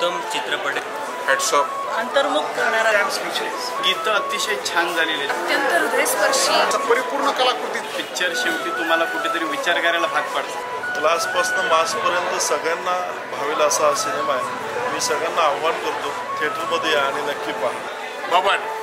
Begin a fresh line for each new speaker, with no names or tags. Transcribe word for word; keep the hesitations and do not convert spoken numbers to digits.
उत्तम चित्रपट
hats off.
अंतर्मुख करणारा
स्पीचलेस. गीतं अतिशय छान झालेले,
अत्यंत हृदयस्पर्शी
परिपूर्ण कलाकृती. पिक्चर शेवटी तुम्हाला कुठेतरी विचार करायला भाग पाडतो.
क्लासपासून मासपर्यंत सगळ्यांना भावेल असा हा सिनेमा आहे. मी सगळ्यांना आव्हान करतो, थिएटरमध्ये या आणि नक्की पहा.
बाबा